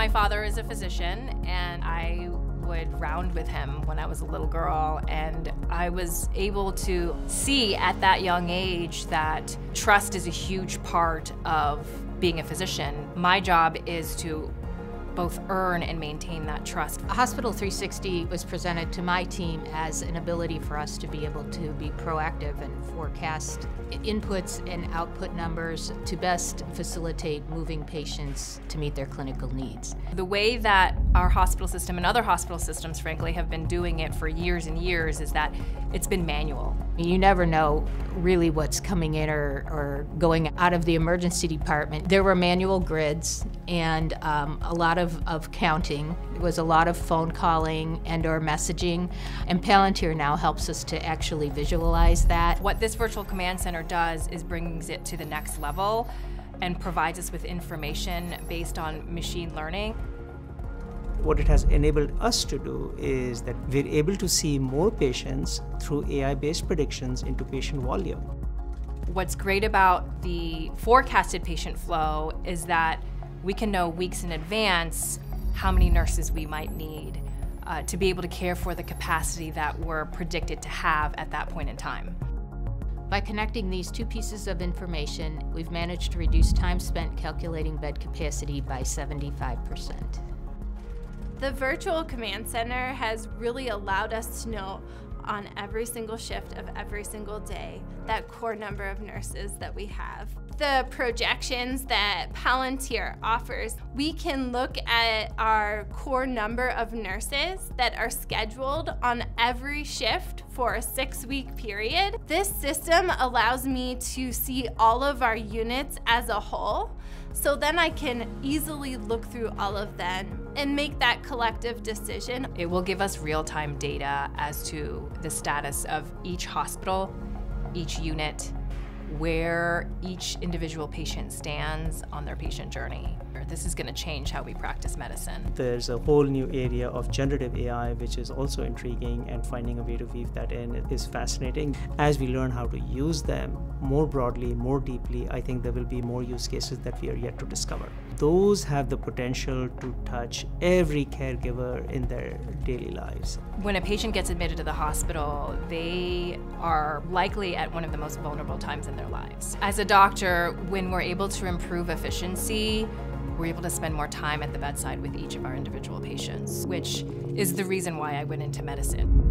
My father is a physician, and I would round with him when I was a little girl, and I was able to see at that young age that trust is a huge part of being a physician. My job is to both earn and maintain that trust. Hospital 360 was presented to my team as an ability for us to be able to be proactive and forecast inputs and output numbers to best facilitate moving patients to meet their clinical needs. The way that our hospital system and other hospital systems, frankly, have been doing it for years and years is that it's been manual. You never know really what's coming in or going out of the emergency department. There were manual grids and a lot of counting. There was a lot of phone calling and or messaging, and Palantir now helps us to actually visualize that. What this virtual command center does is brings it to the next level and provides us with information based on machine learning. What it has enabled us to do is that we're able to see more patients through AI-based predictions into patient volume. What's great about the forecasted patient flow is that we can know weeks in advance how many nurses we might need to be able to care for the capacity that we're predicted to have at that point in time. By connecting these two pieces of information, we've managed to reduce time spent calculating bed capacity by 75%. The virtual command center has really allowed us to know on every single shift of every single day that core number of nurses that we have. The projections that Palantir offers, we can look at our core number of nurses that are scheduled on every shift for a 6-week period. This system allows me to see all of our units as a whole, so then I can easily look through all of them and make that collective decision. It will give us real-time data as to the status of each hospital, each unit, where each individual patient stands on their patient journey. This is going to change how we practice medicine. There's a whole new area of generative AI, which is also intriguing, and finding a way to weave that in is fascinating. As we learn how to use them more broadly, more deeply, I think there will be more use cases that we are yet to discover. Those have the potential to touch every caregiver in their daily lives. When a patient gets admitted to the hospital, they are likely at one of the most vulnerable times in their lives. As a doctor, when we're able to improve efficiency, we're able to spend more time at the bedside with each of our individual patients, which is the reason why I went into medicine.